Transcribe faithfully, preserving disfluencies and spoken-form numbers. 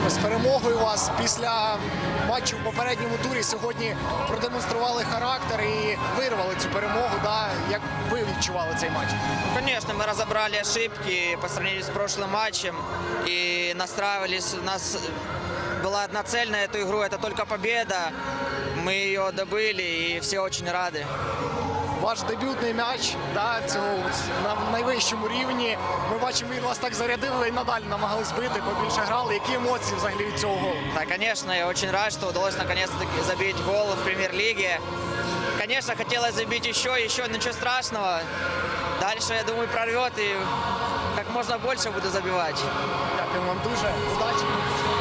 З перемогою вас після матчу в попередньому турі сьогодні продемонстрували характер і вирвали цю перемогу. Да? Як ви відчували цей матч? Ну, конечно, мы разобрали ошибки по сравнению с прошлым матчем и настраивались. У нас была одна цель на эту игру, это только победа. Мы ее добыли и все очень рады. Ваш дебютний м'яч, да, цього на найвищому рівні. Ми бачимо, він вас так зарядив, ви і надалі намагались бити, побільше грали. Які емоції взагалі від цього голу? Да, конечно, я очень рад, что удалось наконец-таки забить гол в премьер-лиге. Конечно, хотелось забить еще, еще, ничего страшного. Дальше, я думаю, прорвет и как можно больше буду забивать. Дякую вам дуже. Удачі.